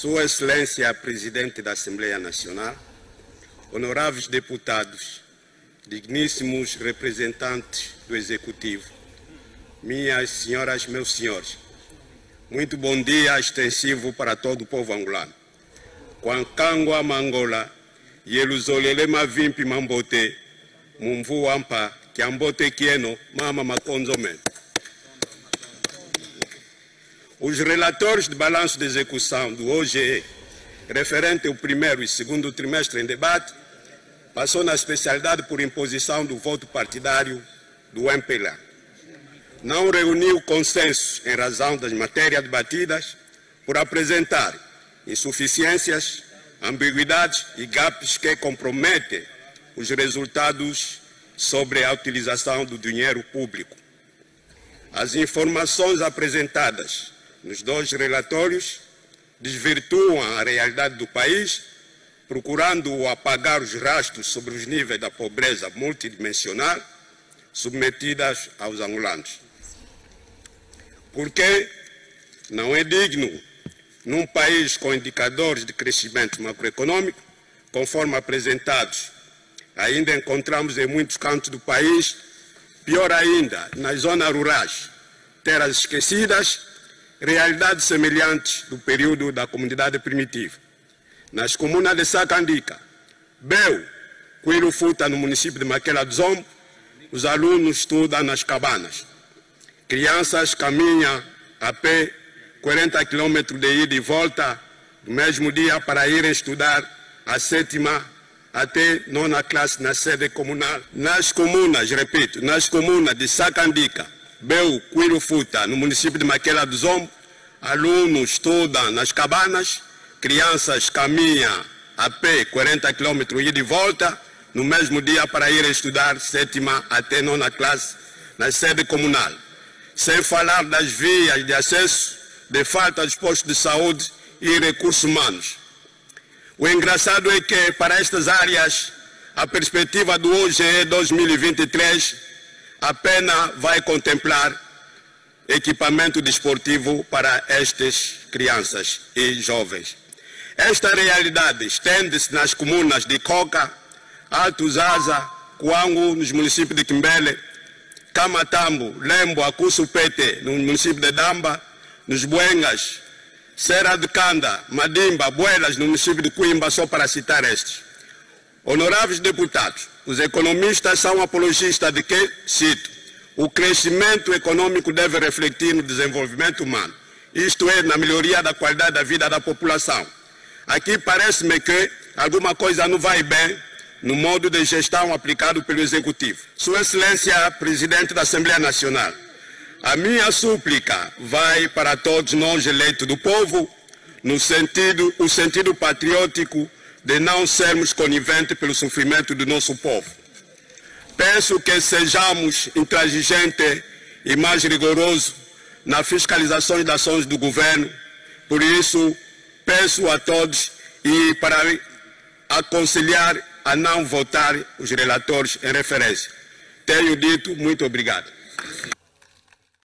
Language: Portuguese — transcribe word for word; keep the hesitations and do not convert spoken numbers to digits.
Sua Excelência, Presidente da Assembleia Nacional, honoráveis deputados, digníssimos representantes do Executivo, minhas senhoras, meus senhores, muito bom dia extensivo para todo o povo angolano. Kwankangwa Mangola, Yeluzolele Mavimpi Mambote, Mumvu Ampa, Kiambote Kieno, Mama Makonzomen. Os relatores de balanço de execução do O G E, referente ao primeiro e segundo trimestre em debate, passou na especialidade por imposição do voto partidário do M P L A. Não reuniu consenso em razão das matérias debatidas por apresentar insuficiências, ambiguidades e gaps que comprometem os resultados sobre a utilização do dinheiro público. As informações apresentadas nos dois relatórios desvirtuam a realidade do país, procurando apagar os rastros sobre os níveis da pobreza multidimensional submetidas aos angolanos. Porque não é digno, num país com indicadores de crescimento macroeconômico, conforme apresentados, ainda encontramos em muitos cantos do país, pior ainda, nas zonas rurais, terras esquecidas, realidades semelhantes do período da comunidade primitiva. Nas comunas de Sacandica, Beu, Quirufuta, no município de Maquela do Zombo, os alunos estudam nas cabanas. Crianças caminham a pé quarenta quilômetros de ida e volta no mesmo dia para irem estudar a sétima até nona classe na sede comunal. Nas comunas, repito, nas comunas de Sacandica, Beu, Quirufuta, no município de Maquela do Zombo, alunos estudam nas cabanas, crianças caminham a pé quarenta quilômetros ida e volta no mesmo dia para irem estudar sétima até nona classe na sede comunal. Sem falar das vias de acesso, de falta de postos de saúde e recursos humanos. O engraçado é que, para estas áreas, a perspectiva do O G E dois mil e vinte e três apenas vai contemplar equipamento desportivo para estas crianças e jovens. Esta realidade estende-se nas comunas de Coca, Alto Zaza, Coango, nos municípios de Quimbele, Camatambo, Lembo, Acusso Pete, no município de Damba, nos Buengas, Serra de Canda, Madimba, Buelas, no município de Coimba, só para citar estes. Honoráveis deputados, os economistas são apologistas de que, cito, o crescimento econômico deve refletir no desenvolvimento humano, isto é, na melhoria da qualidade da vida da população. Aqui parece-me que alguma coisa não vai bem no modo de gestão aplicado pelo Executivo. Sua Excelência, Presidente da Assembleia Nacional, a minha súplica vai para todos nós eleitos do povo, no sentido, o sentido patriótico de não sermos coniventes pelo sofrimento do nosso povo. Peço que sejamos intransigentes e mais rigorosos na fiscalização das ações do governo. Por isso, peço a todos e para aconselhar a não votar os relatores em referência. Tenho dito, muito obrigado.